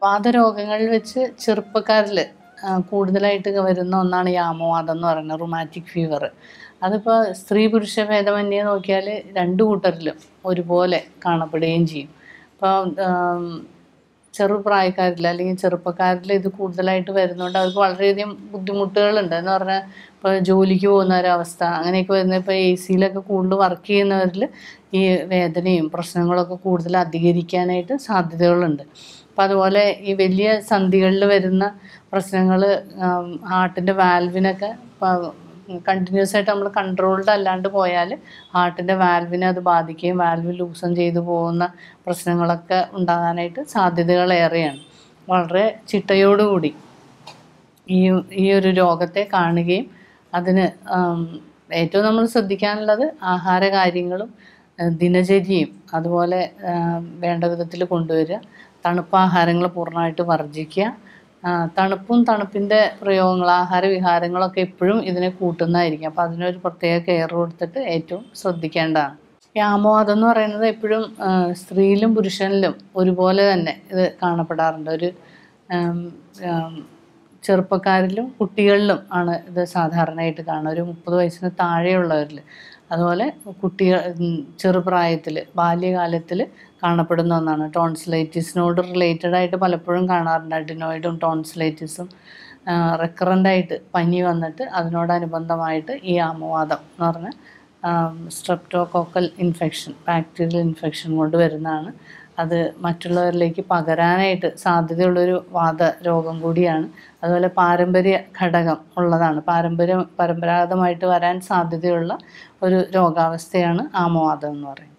വാതരോഗങ്ങളിൽ വെച്ച് ചെറുപ്പക്കാരിൽ കൂടുതലായിട്ട് വരുന്ന ഒന്നാണ് ഈ ആമവാദം എന്ന് പറയുന്നത്, റുമാറ്റിക് ഫീവർ. അതിപ്പോൾ സ്ത്രീ പുരുഷ ഭേദമന്യേ നോക്കിയാൽ രണ്ടു കൂട്ടരിലും ഒരുപോലെ കാണപ്പെടുകയും ചെയ്യും. ഇപ്പോൾ ചെറുപ്രായക്കാരിൽ അല്ലെങ്കിൽ ചെറുപ്പക്കാരിൽ ഇത് കൂടുതലായിട്ട് വരുന്നതുകൊണ്ട് അവർക്ക് വളരെയധികം ബുദ്ധിമുട്ടുകളുണ്ട്. എന്ന് പറഞ്ഞാൽ ഇപ്പോൾ ജോലിക്ക് പോകുന്ന ഒരവസ്ഥ അങ്ങനെയൊക്കെ വരുന്നത്, ഇപ്പോൾ AC-യിലൊക്കെ കൂടുതൽ വർക്ക് ചെയ്യുന്നവരിൽ ഈ വേദനയും പ്രശ്നങ്ങളൊക്കെ കൂടുതൽ അധികരിക്കാനായിട്ട് സാധ്യതകളുണ്ട്. അപ്പം അതുപോലെ ഈ വലിയ സന്ധികളിൽ വരുന്ന പ്രശ്നങ്ങൾ ഹാർട്ടിൻ്റെ വാൽവിനൊക്കെ കണ്ടിന്യൂസ് ആയിട്ട് നമ്മൾ കൺട്രോൾഡ് അല്ലാണ്ട് പോയാൽ ഹാർട്ടിൻ്റെ വാൽവിനെ അത് ബാധിക്കുകയും വാൽവ് ലൂസൺ ചെയ്തു പോകുന്ന പ്രശ്നങ്ങളൊക്കെ ഉണ്ടാകാനായിട്ട് സാധ്യതകളേറെയാണ്. വളരെ ചിട്ടയോടുകൂടി ഈ ഒരു രോഗത്തെ കാണുകയും അതിന് ഏറ്റവും നമ്മൾ ശ്രദ്ധിക്കാനുള്ളത് ആഹാര കാര്യങ്ങളും ദിനചര്യയും അതുപോലെ വേണ്ട വിധത്തിൽ കൊണ്ടുവരിക. തണുപ്പാഹാരങ്ങൾ പൂർണ്ണമായിട്ട് വർജിക്കുക. തണുപ്പും തണുപ്പിൻ്റെ പ്രയോഗങ്ങൾ ആഹാരവിഹാരങ്ങളൊക്കെ എപ്പോഴും ഇതിനെ കൂട്ടുന്നതായിരിക്കും. അപ്പോൾ അതിനൊരു പ്രത്യേക കെയർ കൊടുത്തിട്ട് ഏറ്റവും ശ്രദ്ധിക്കേണ്ടതാണ്. ഈ ആമവാദം എന്ന് പറയുന്നത് എപ്പോഴും സ്ത്രീയിലും പുരുഷനിലും ഒരുപോലെ തന്നെ ഇത് കാണപ്പെടാറുണ്ട്. ഒരു ചെറുപ്പക്കാരിലും കുട്ടികളിലും ആണ് ഇത് സാധാരണയായിട്ട് കാണുക, ഒരു 30 വയസ്സിന് താഴെയുള്ളവരിൽ. അതുപോലെ ചെറുപ്രായത്തിൽ ബാല്യകാലത്തിൽ കാണപ്പെടുന്ന ഒന്നാണ്. ടോൺസിലൈറ്റിസിനോട് റിലേറ്റഡ് ആയിട്ട് പലപ്പോഴും കാണാറുണ്ട്. അഡിനോയിഡും ടോൺസിലൈറ്റിസും റെക്കറൻ്റായിട്ട് പനി വന്നിട്ട് അതിനോടനുബന്ധമായിട്ട് ഈ ആമവാദം എന്ന് പറഞ്ഞ സ്ട്രെപ്റ്റോകോക്കൽ ഇൻഫെക്ഷൻ, ബാക്ടീരിയൽ ഇൻഫെക്ഷൻ കൊണ്ട് വരുന്നതാണ്. അത് മറ്റുള്ളവരിലേക്ക് പകരാനായിട്ട് സാധ്യതയുള്ളൊരു വാതരോഗം കൂടിയാണ്. അതുപോലെ പാരമ്പര്യ ഘടകം ഉള്ളതാണ്. പരമ്പരാഗതമായിട്ട് വരാൻ സാധ്യതയുള്ള ഒരു രോഗാവസ്ഥയാണ് ആമവാദം എന്ന് പറയുന്നത്.